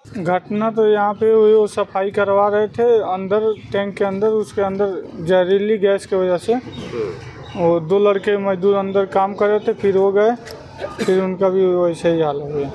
घटना तो यहाँ पे हुई, वो सफाई करवा रहे थे अंदर टैंक के अंदर, उसके अंदर जहरीली गैस की वजह से वो 2 लड़के मजदूर अंदर काम कर रहे थे, फिर हो गए, फिर उनका भी वैसे ही हाल हो गया।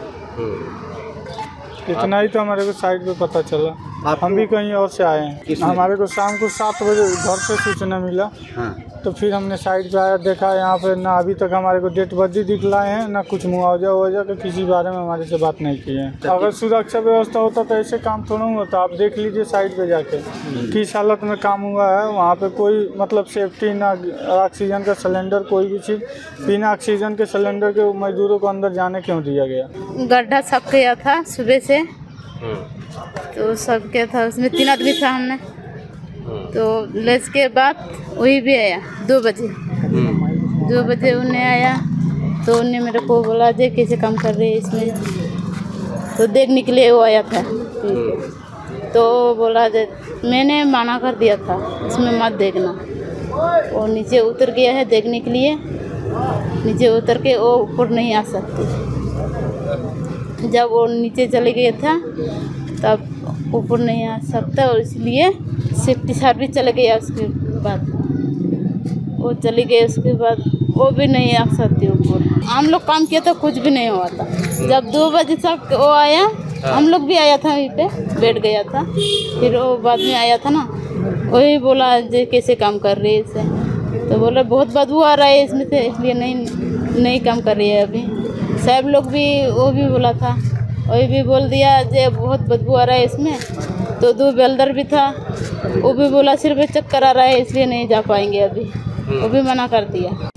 इतना ही तो हमारे को साइड पे पता चला। हम भी कहीं और से आए हैं। हमारे को शाम को 7 बजे घर से सूचना मिला। तो फिर हमने साइड पे आया, देखा यहाँ पे ना अभी तक हमारे को डेड बॉडी दिखलाए हैं, ना कुछ मुआवजा वुआवजा का किसी बारे में हमारे से बात नहीं की है। अगर सुरक्षा व्यवस्था होता तो ऐसे काम थोड़ा होता। आप देख लीजिए साइड पे जाके किस हालत में काम हुआ है। वहाँ पे कोई मतलब सेफ्टी ना, ऑक्सीजन का सिलेंडर, कोई भी चीज़। बिना ऑक्सीजन के सिलेंडर के मजदूरों को अंदर जाने क्यों दिया गया? गड्ढा सब किया था सुबह से, तो सब क्या था उसमें 3 आदमी था हमने। तो लंच के बाद वही भी आया 2 बजे। 2 बजे उन्हें आया तो उन्हें मेरे को बोला जे कैसे काम कर रहे हैं इसमें, तो देखने के लिए वो आया था। तो बोला जे मैंने मना कर दिया था इसमें मत देखना। वो नीचे उतर गया है देखने के लिए, नीचे उतर के वो ऊपर नहीं आ सकती। जब वो नीचे चले गया था तब ऊपर नहीं आ सकता, और इसलिए सेफ्टी सर्विस चले गया। उसके बाद वो चली गई, उसके बाद वो भी नहीं आ सकती ऊपर। हम लोग काम किया तो कुछ भी नहीं हुआ था। जब 2 बजे तक वो आया, हम लोग भी आया था वहीं पे, बैठ गया था। फिर वो बाद में आया था ना, वही बोला जे कैसे काम कर रही है इसे, तो बोला बहुत बदबू आ रहा है इसमें से, इसलिए नहीं काम कर रही है अभी। सब लोग भी वो भी बोला था, वही भी बोल दिया जे बहुत बदबू आ रहा है इसमें। तो 2 वेल्डर भी था, वो भी बोला सिर्फ चक्कर आ रहा है इसलिए नहीं जा पाएंगे अभी, वो भी मना कर दिया।